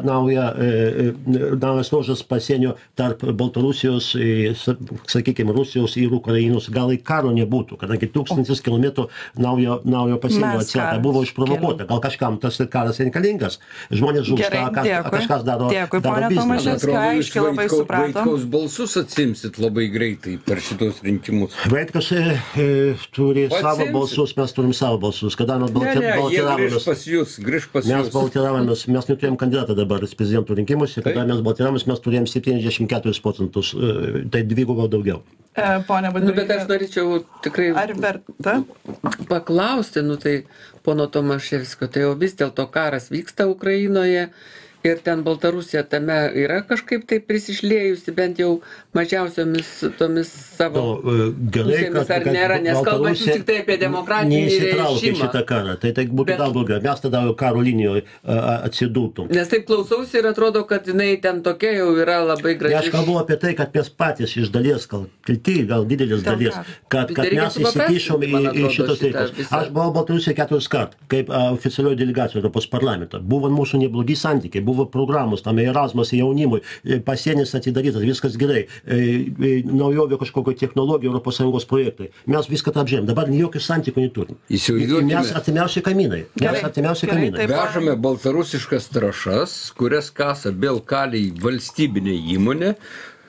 naujas ruožas pasienio tarp Baltarusijos, sakykime, Rusijos ir Ukrainos. Gal į karo nebūtų, kadangi 1000 kilometrų naujo pasienio atsirado, buvo išprovokuota. Gal kažkam tas karas reikalingas. Žmonės žūsta, kažkas daro biznesą. Dėkui, ponia Tomaševski, aiškiai labai supratom. Vaitkaus balsus atsimsit labai greitai per šitos rinkimus. Vaitkus turi savo balsus, mes turim savo balsus. Kada mes baltiravomės, mes baltiravomės, mes neturėjom kandidatą dabar prezidentų rinkimuose, kada mes baltiravomės, mes turėjom 74%, tai dvigubai daugiau. Pone Budbergyte. Bet aš norėčiau tikrai paklausti, tai pono Tomaševskio, tai jau vis dėlto karas vyksta Ukrainoje. Ir ten Baltarusija tame yra kažkaip tai prisišlėjusi, bent jau mažiausiomis tomis savo pusėmis, ar nėra, nes kalbant tik tai apie demokratinį režimą. Neįsitraukė šitą karą, tai būtų dar blogiau, mes tada karo linijoje atsidūrtum. Nes taip klausausi ir atrodo, kad jinai ten tokia jau yra labai graži. Aš kalbu apie tai, kad mes patys iš dalies, gal didelis dalies, kad mes įsikišom į šitos reikalus. Aš buvau Baltarusijoje 4 kartus, kaip oficialioji delegacija Europos parlamentą. Buvo mūsų neblogi santykiai. Buvo programos, tam Erasmus jaunimui, pasienis atidarytas, viskas gerai, naujovė kažkokio technologijų Europos Sąjungos projektai. Mes viską apžiūrėjom, dabar jokių santykių neturim. Mes artimiausi kaimynai. Vežame baltarusiškas trąšas, kurias kasa Belkaliai valstybinė įmonė,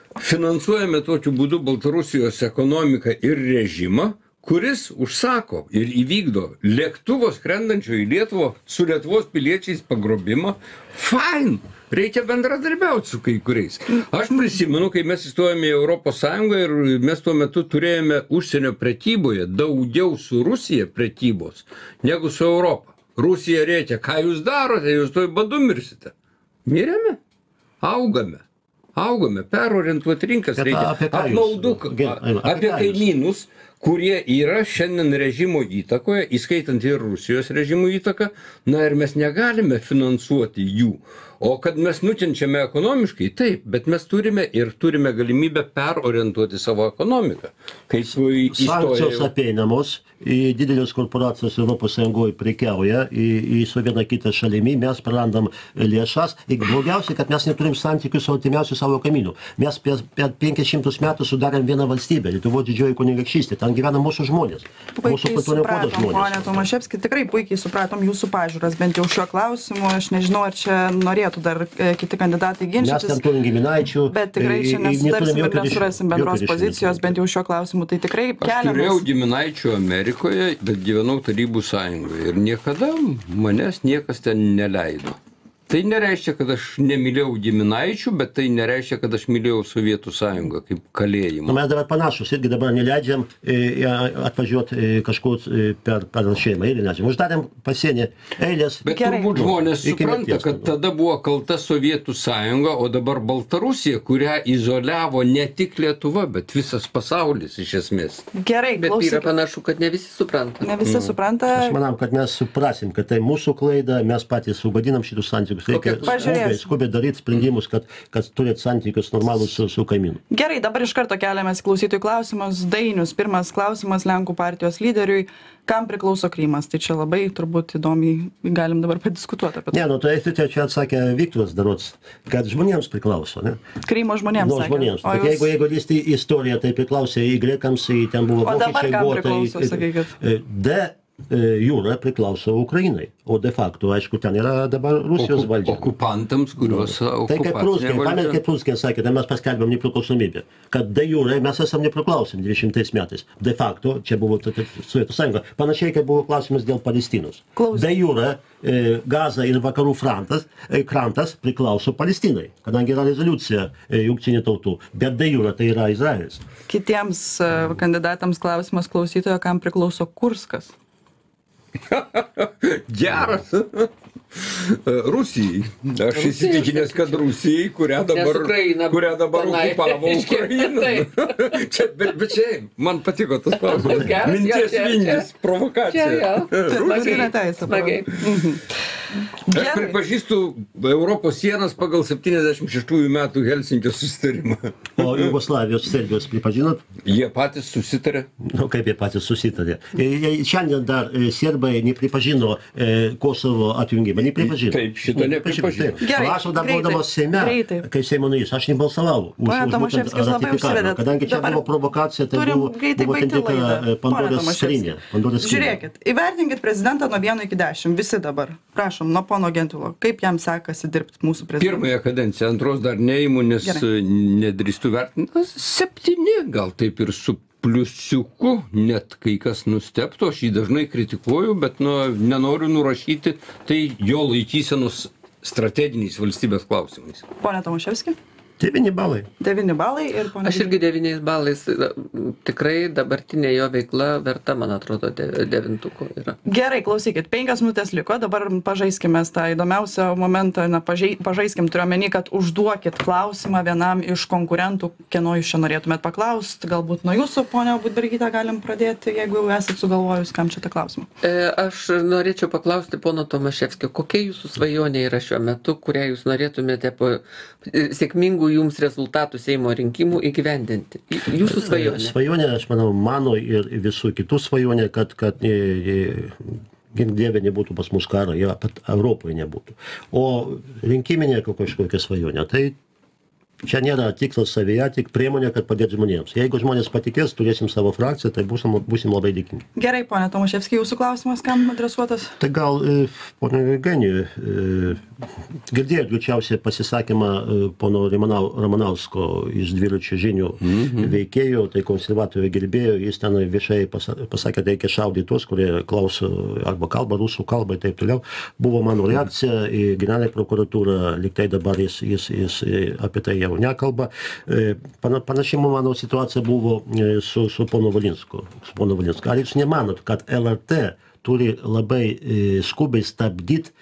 finansuojame tokiu būdu Baltarusijos ekonomiką ir režimą, kuris užsako ir įvykdo lėktuvo skrendančio į Lietuvą su Lietuvos piliečiais pagrobimą. Fine, reikia bendradarbiauti su kai kuriais. Aš prisimenu, kai mes įstojome į Europos Sąjungą ir mes tuo metu turėjome užsienio prekyboje daugiau su Rusija prekybos negu su Europa. Rusija rėkia, ką jūs darote, jūs toj badu mirsite. Mirėme, augame, perorientuoti rinkas reikia. Apmaudu apie kaimynus, kurie yra šiandien režimo įtakoje, įskaitant ir Rusijos režimo įtaką, na ir mes negalime finansuoti jų. O kad mes nukenčiame ekonomiškai, taip, bet mes turime galimybę perorientuoti savo ekonomiką. Sankcijos apeinamos, didelės korporacijos Europos Sąjungoje prekiauja su viena kita šalimi, mes prarandam lėšas. Ir blogiausia, kad mes neturim santykių su artimiausiu savo kaimynu. Mes per 500 metų sudarėm vieną valstybę, Lietuvos didžioji kunigaikštystė. Ten gyvena mūsų žmonės. Puikiai supratom, pone Tomaševski, tikrai puikiai supratom jūsų pažiūras, bent jau šiuo klausimu. Aš nežinau, ar čia norėtų dar kiti kandidatai ginčytis. Mes ten turim giminaičių. Bet tikrai čia nesutarsim ir nesurasim bendros pozicijos, bent jau šiuo klausimu. Tai tikrai keliamas. Aš turėjau giminaičių Amerikoje, bet gyvenau Tarybų Sąjungoje ir niekada manęs niekas ten neleido. Tai nereiškia, kad aš nemylėjau giminaičių, bet tai nereiškia, kad aš mylėjau Sovietų Sąjungą kaip kalėjimą. Mes dabar panašus, irgi dabar neleidžiam atvažiuoti kažkur per šeimą, ir neleidžiam. Uždarėm pasienį eilės. Bet turbūt žmonės supranta, kad tada buvo kalta Sovietų Sąjunga, o dabar Baltarusija, kurią izoliavo ne tik Lietuva, bet visas pasaulis iš esmės. Gerai, bet yra panašu, kad ne visi supranta. Ne visi supranta. Aš manau, kad mes suprasim, kad tai mūsų klaida, mes patys sugadinam šitus santykius. Reikia skubiai daryti sprendimus, kad turėt santykius normalus su kaimynu. Gerai, dabar iš karto keliamės klausytojų klausimus. Dainius, pirmas klausimas Lenkų partijos lyderiui. Kam priklauso Krymas? Tai čia labai turbūt įdomiai galim dabar padiskutuoti apie tai. Ne, tai čia atsakė Viktoras Darots, kad žmonėms priklauso, ne? Krymo žmonėms sakė. Žmonėms. Bet jeigu lysti istoriją, tai priklausė į grekams, ten buvo vokiečiai. O dabar kam priklauso, sakykit? Jūra priklauso Ukrainai, o de facto, aišku, ten yra dabar Rusijos valdžia. Okupantams, kuriuos tai kaip Prūskė sakė, tai mes paskelbėm nepriklausomybę, kad de jūrai mes esam nepriklausomi 20 metais. De facto, čia buvo Sovietų Sąjunga. Panašiai, kaip buvo klausimas dėl Palestinos. De jūra, Gaza ir vakarų krantas priklauso Palestinai, kadangi yra rezoliucija jungtinių tautų, bet de jūra tai yra Izraelis. Kitiems kandidatams klausimas klausytojo, kam priklauso Kurskas? Geras. Rusijai. Aš įsitikinęs, kad Rusijai, kurią dabar okupavo Ukrainą. Bet čia, man patiko tas klausimas. Minties vingis, provokacija. Smagiai. Aš pripažįstu Europos sienas pagal 76 metų Helsinkio susitarimą. O Jugoslavijos, Serbijos pripažinot? Jie patys susitarė. Kaip jie patys susitarė? Šiandien dar serbai nepripažino Kosovo atjungimą. Nepripažino. Taip, šito nepripažino. Aš dar būdamas Seime, kai Seimo narys, aš nebalsavau už ratifikavimą. Kadangi čia buvo provokacija, tai buvo tam tikra Pandoros skrynia. Žiūrėkit, įvertinkit prezidentą nuo 1 iki 10, visi dabar. Prašom, nuo pono Gentvilo, kaip jam sekasi dirbti mūsų prezidentui? Pirmąją kadenciją, antros dar neimu, nes nedrįstu vertinti. 7, gal taip ir su pliusiuku, net kai kas nustebtų, aš jį dažnai kritikuoju, bet nenoriu nurašyti tai jo laikysenos strateginiais valstybės klausimais. Pone Tomaševski? 9 balai. 9 balai ir pone... Aš irgi 9 balais. Tikrai dabartinė jo veikla verta, man atrodo, 9 yra. Gerai, klausykit, 5 minutės liko, dabar pažaiskime tą įdomiausią momentą, pažaiskim, turiuomenį, kad užduokit klausimą vienam iš konkurentų, kieno jūs čia norėtumėt paklausti, galbūt nuo jūsų, ponia Budbergyte, galim pradėti, jeigu jau esat sugalvojus, kam čia tą klausimą. Aš norėčiau paklausti pono Tomaševskio, kokia jūsų svajonė yra šiuo metu, kurią jūs norėtumėte po sėkmingų jums rezultatų Seimo rinkimų įgyvendinti. Jūsų svajonė. Svajonė, aš manau, mano ir visų kitų svajonė, kad gink Dieve nebūtų pas mus karo, Europoje nebūtų. O rinkiminė kažkokia svajonė, tai čia nėra tikslas savyje, tik priemonė, kad padėti žmonėms. Jeigu žmonės patikės, turėsim savo frakciją, tai būsim labai dėkingi. Gerai, pone Tomaševski, jūsų klausimas kam adresuotas? Tai gal, pone Eugenijui, girdėjot greičiausiai pasisakymą pono Ramanausko iš Dviračio žinių veikėjo, tai konservatorių gerbėjo, jis ten viešai pasakė, reikia šaudyti tuos, kurie klauso arba kalba rusų kalbą ir taip toliau. Buvo mano reakcija į generalinę prokuratūrą, lyg tai dabar jis apie tai jau nekalba. Panašiai mano situacija buvo su pono Valinsku. Ar jūs nemanot, kad LRT turi labai skubiai stabdyti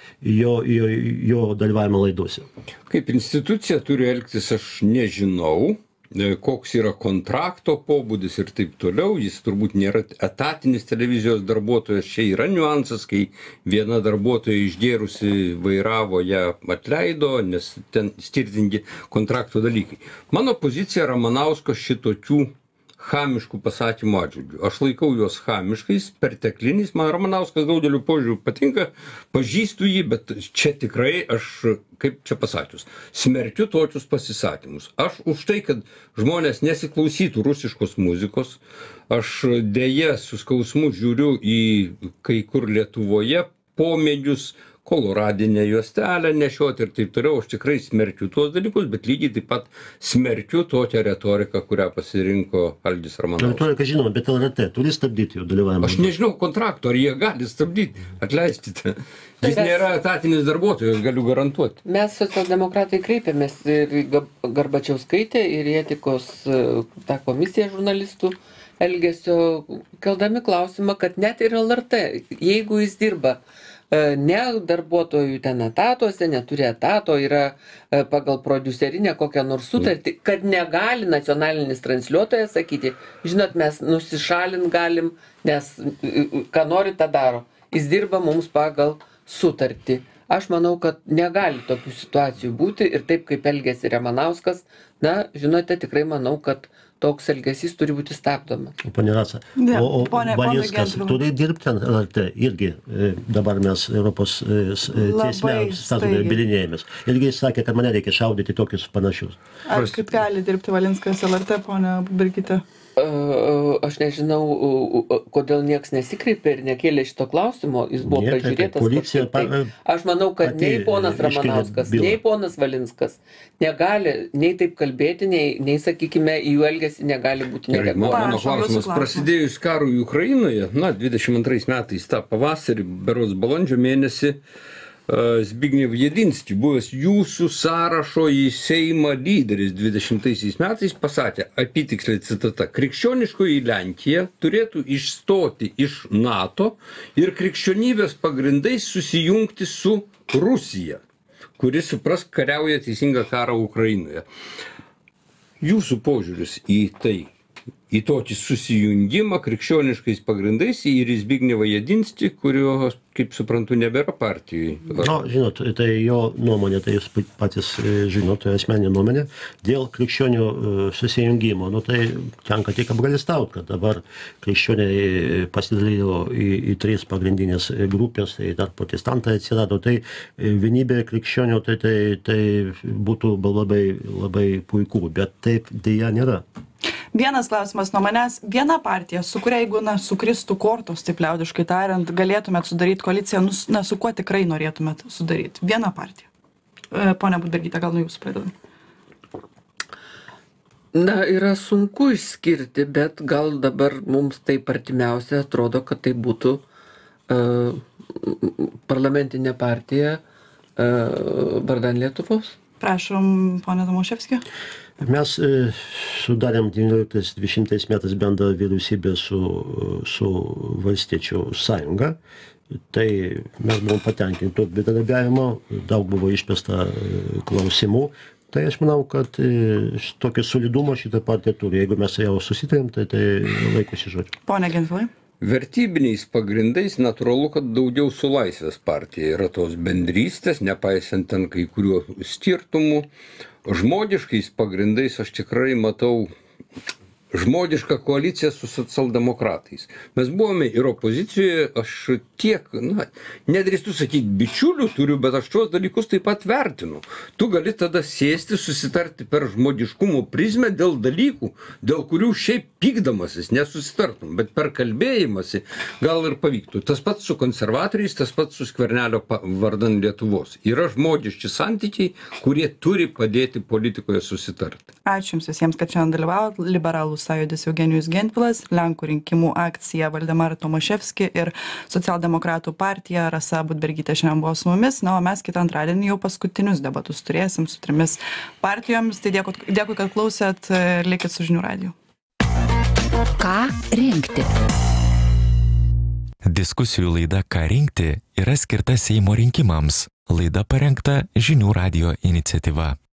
jo dalyvavimą laidose? Kaip institucija turi elgtis, aš nežinau, koks yra kontrakto pobūdis ir taip toliau. Jis turbūt nėra etatinis televizijos darbuotojas. Čia yra niuansas, kai viena darbuotoja išgėrusi vairavo, ją atleido, nes ten skirtingi kontrakto dalykai. Mano pozicija Ramanausko šitokių chamiškų pasakymų atžvilgių. Aš laikau juos chamiškais, pertekliniais. Man Ramanauskas daugeliu požiūrių patinka, pažįstu jį, bet čia tikrai aš, kaip čia pasakius, smerkiu tokius pasisakymus. Aš už tai, kad žmonės nesiklausytų rusiškos muzikos. Aš deja su skausmu žiūriu į kai kur Lietuvoje pomėgius, koloradinę juostelę nešioti ir taip toliau. Aš tikrai smerkiu tuos dalykus, bet lygiai taip pat smerkiu tokią retoriką, kurią pasirinko Algis Ramanauskas. Retorika žinoma, bet LRT turi stabdyti jų dalyvavimą. Aš nežinau kontrakto, ar jie gali stabdyti. Atleiskite. Jis nėra etatinis darbuotojas, galiu garantuoti. Mes socialdemokratai kreipėmės ir Garbačiauskaitė ir į etikos tą komisiją žurnalistų elgesio, keldami klausimą, kad net ir LRT, jeigu jis dirba ne darbuotojų ten etatuose, neturi etato, yra pagal prodiuserinę kokią nors sutartį, kad negali nacionalinis transliuotojas sakyti, žinot, mes nusišalint galim, nes ką nori, tą daro. Jis dirba mums pagal sutartį. Aš manau, kad negali tokių situacijų būti ir taip, kaip elgėsi Ramanauskas, na, žinote, tikrai manau, kad toks elgesys turi būti stabdomas. Pone Rasa, o Valinskas turi dirbti ant LRT irgi, dabar mes Europos teisme statome bylinėjimės. Irgi jis sakė, kad mane reikia šaudyti tokius panašius. Ar kaip gali dirbti Valinskas LRT, ponia Budbergyte? Aš nežinau, kodėl nieks nesikreipė ir nekėlė šito klausimo, jis buvo pažiūrėtas. Aš manau, kad nei ponas Ramanauskas, nei ponas Valinskas negali nei taip kalbėti, nei sakykime, į jų elgesį negali būti nereaguoti. Mano klausimas, prasidėjus karui Ukrainoje, 22 metais tą pavasarį, berods balandžio mėnesį, Zbigniew Jedinski, buvęs jūsų sąrašo į Seimą lyderis 20 metais, pasakė, apytiksliai citata, krikščioniškoji Lenkija turėtų išstoti iš NATO ir krikščionybės pagrindais susijungti su Rusija, kuri supras kariauja teisingą karą Ukrainoje. Jūsų požiūris į tai, į tokį susijungimą krikščioniškais pagrindais ir į Zbignevą Jedinskį, kurio, kaip suprantu, nebėra partijai. Žinot, tai jo nuomonė, tai jūs patys žinot, tai asmeninė nuomonė, dėl krikščionių susijungimo, tai tenka tik apgailestauti, kad dabar krikščioniai pasidalijo į 3 pagrindinės grupės, tai dar protestantai atsirado, tai vienybė krikščionių tai būtų labai puiku, bet taip dėja nėra. Vienas klausimas nuo manęs. Viena partija, su kuria, jeigu sukristų kortos, taip liaudiškai tariant, galėtumėt sudaryti koaliciją, su kuo tikrai norėtumėt sudaryti? Viena partija. Pone Budbergyte, gal nuo jūsų pradedam? Yra sunku išskirti, bet gal dabar mums taip artimiausia atrodo, kad tai būtų parlamentinė partija vardan Lietuvos. Prašom, pone Tomaševski. Mes sudarėm 1920 metais bendrą vyriausybę su Valstiečių sąjunga. Tai mes buvom patenkinti to bendradarbiavimo, daug buvo išpesta klausimų. Tai aš manau, kad tokį solidumą šitą partiją turi. Jeigu mes jau susitarėm, tai laikosi žodžio. Pone Gentvilai. Vertybiniais pagrindais natūralu, kad daugiau su Laisvės partija yra tos bendrystės, nepaisant ten kai kurių skirtumų. Žmogiškais pagrindais aš tikrai matau žmogišką koaliciją su socialdemokratais. Mes buvome ir opozicijoje, aš tiek, nedrįstu sakyti, bičiulių turiu, bet aš tuos dalykus taip pat vertinu. Tu gali tada sėsti, susitarti per žmogiškumo prizmę dėl dalykų, dėl kurių šiaip pykdamasis nesusitartum, bet per kalbėjimąsi gal ir pavyktų. Tas pats su konservatoriais, tas pats su Skvernelio vardan Lietuvos. Yra žmogiški santykiai, kurie turi padėti politikoje susitarti. Ačiū Jums visiems, kad šiandien dalyvavot. Liberalų sąjūdis Eugenijus Gentvilas, Lenkų rinkimų akcija Valdemar Tomaševski ir Socialdemokratų partija Rasa Budbergytė šiandien buvo su mumis. Na, o mes kitą antradienį jau paskutinius debatus turėsim su 3 partijomis. Tai dėkui, kad klausėt ir likit su Žinių radiju. Ką rinkti? Diskusijų laida Ką rinkti yra skirta Seimo rinkimams. Laida parengta Žinių radijo iniciatyva.